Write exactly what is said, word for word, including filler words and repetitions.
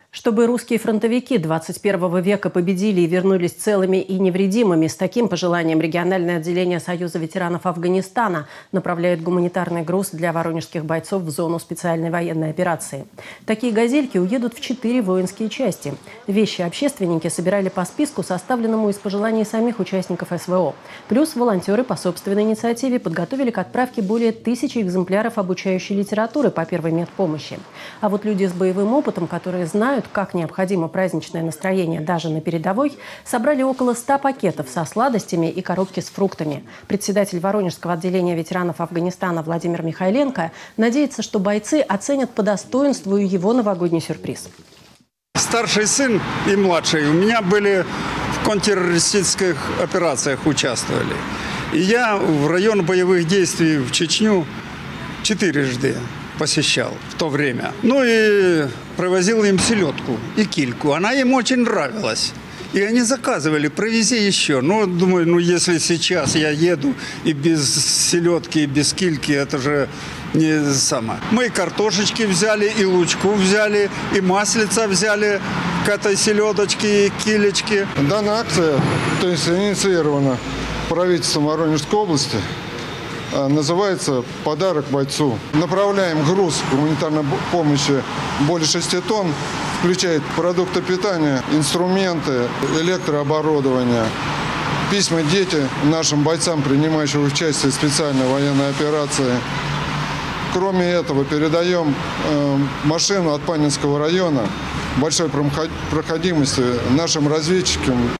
Чтобы русские фронтовики двадцать первого века победили и вернулись целыми и невредимыми, с таким пожеланием региональное отделение Союза ветеранов Афганистана направляет гуманитарный груз для воронежских бойцов в зону специальной военной операции. Такие «Газельки» уедут в четыре воинские части. Вещи общественники собирали по списку, составленному из пожеланий самих участников СВО. Плюс волонтеры по собственной инициативе подготовили к отправке более тысячи экземпляров обучающей литературы по первой медпомощи. А вот люди с боевым опытом, которые знают, как необходимо праздничное настроение даже на передовой, собрали около ста пакетов со сладостями и коробки с фруктами. Председатель Воронежского отделения ветеранов Афганистана Владимир Михайленко надеется, что бойцы оценят по достоинству его новогодний сюрприз. Старший сын и младший у меня были в контртеррористических операциях, участвовали. И я в район боевых действий в Чечню четырежды посещал в то время. Ну и привозил им селедку и кильку. Она им очень нравилась. И они заказывали, привези еще. Ну, думаю, ну если сейчас я еду и без селедки, и без кильки, это же не самое. Мы и картошечки взяли, и лучку взяли, и маслица взяли к этой селедочке и килечке. Данная акция, то есть инициирована правительством Воронежской области, называется «Подарок бойцу». Направляем груз гуманитарной помощи более шести тонн, включает продукты питания, инструменты, электрооборудование, письма дети нашим бойцам, принимающим участие в специальной военной операции. Кроме этого, передаем э, машину от Панинского района большой проходимости нашим разведчикам.